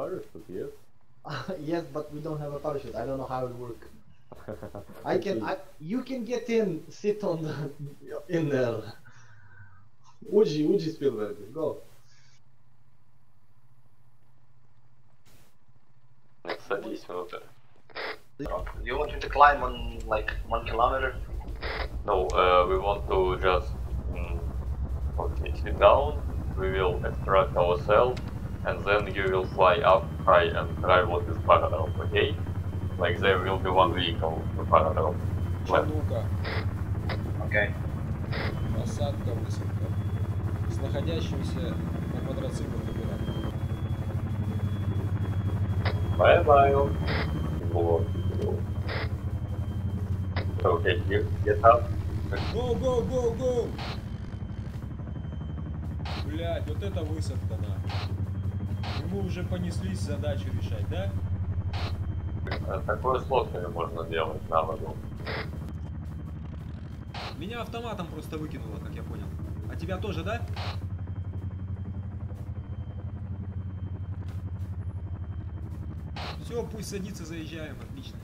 parachute, yes? Yes, but we don't have a parachute. I don't know how it works. You can get in, sit on in there. Uji Spielberg, go. Садись внутрь. You want me to climb on like 1 kilometer? No, we want to just okay, sit down, we will extract ourselves, and then you will fly up high and try what is parallel, okay? Like there will be one vehicle for parallel. Чанука. Okay. Посадка, высадка. С находящимся на квадроциклах оператором. Bye-bye. Okay, you get up. Go, go, go, go! Блять, вот это высадка на. Мы уже понеслись задачу решать, да? Такое сложное можно делать на воду. Меня автоматом просто выкинуло, как я понял. А тебя тоже, да? Все, пусть садится, заезжаем, отлично.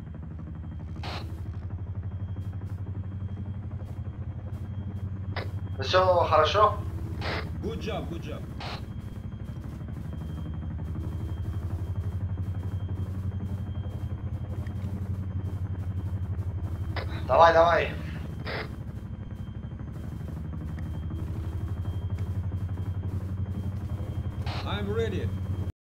Все хорошо? Good job, good job. Давай, давай. I'm ready.